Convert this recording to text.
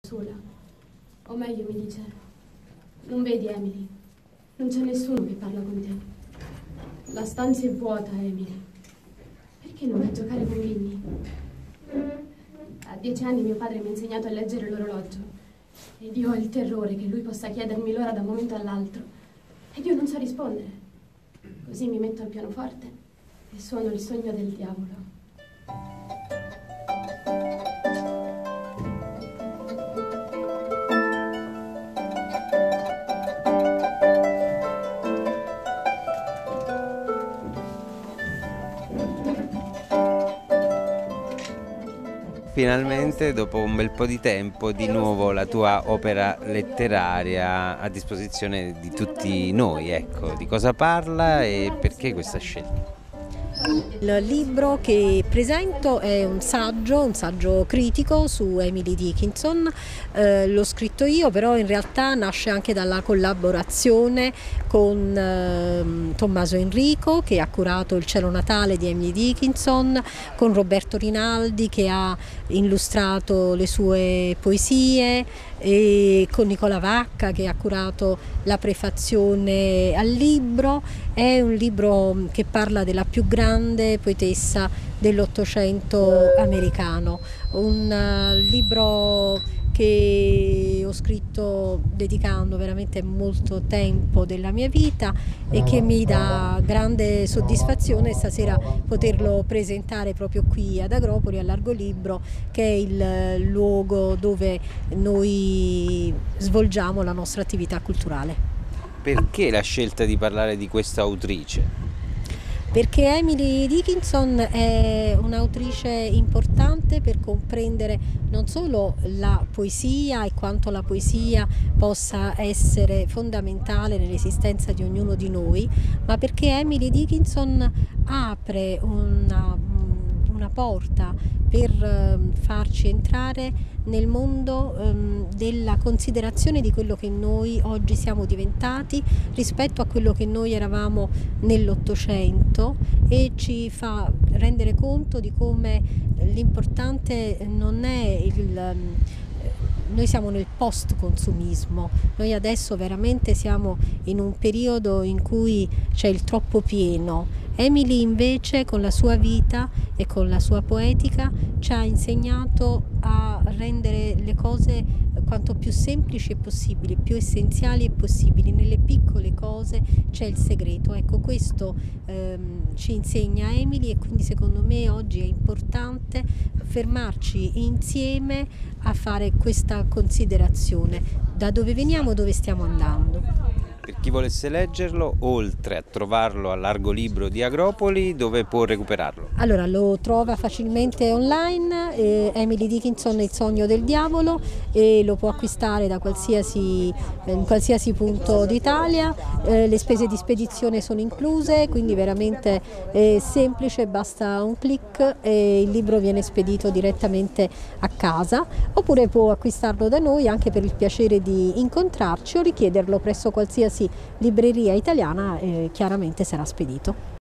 sola. O meglio, mi dice: non vedi, Emily? Non c'è nessuno che parla con te. La stanza è vuota, Emily. Perché non vai a giocare con Vinny? A 10 anni mio padre mi ha insegnato a leggere l'orologio ed io ho il terrore che lui possa chiedermi l'ora da un momento all'altro ed io non so rispondere. Così mi metto al pianoforte e suono il sogno del diavolo. Finalmente, dopo un bel po' di tempo, di nuovo la tua opera letteraria a disposizione di tutti noi. Ecco, di cosa parla e perché questa scelta? Il libro che presento è un saggio critico su Emily Dickinson. L'ho scritto io, però in realtà nasce anche dalla collaborazione con Tommaso Enrico, che ha curato Il cielo natale di Emily Dickinson, con Roberto Rinaldi, che ha illustrato le sue poesie, e con Nicola Vacca, che ha curato la prefazione al libro. È un libro che parla della più grande poetessa dell'Ottocento americano, un libro che ho scritto dedicando veramente molto tempo della mia vita e che mi dà grande soddisfazione stasera poterlo presentare proprio qui ad Agropoli, all'Argolibro, che è il luogo dove noi svolgiamo la nostra attività culturale. Perché la scelta di parlare di questa autrice? Perché Emily Dickinson è un'autrice importante per comprendere non solo la poesia e quanto la poesia possa essere fondamentale nell'esistenza di ognuno di noi, ma perché Emily Dickinson apre una porta per farci entrare nel mondo della considerazione di quello che noi oggi siamo diventati rispetto a quello che noi eravamo nell'Ottocento, e ci fa rendere conto di come l'importante non è noi siamo nel post-consumismo, noi adesso veramente siamo in un periodo in cui c'è il troppo pieno. Emily invece con la sua vita e con la sua poetica ci ha insegnato a rendere le cose quanto più semplici possibili, più essenziali possibili. Nelle piccole cose c'è il segreto. Ecco, questo ci insegna Emily, e quindi secondo me oggi è importante fermarci insieme a fare questa considerazione: da dove veniamo, dove stiamo andando. Per chi volesse leggerlo, oltre a trovarlo all'Argolibro di Agropoli, dove può recuperarlo? Allora, lo trova facilmente online, Emily Dickinson, Il sogno del diavolo, e lo può acquistare da in qualsiasi punto d'Italia. Le spese di spedizione sono incluse, quindi veramente è semplice, basta un click e il libro viene spedito direttamente a casa, oppure può acquistarlo da noi anche per il piacere di incontrarci o richiederlo presso qualsiasi libreria italiana, chiaramente sarà spedito.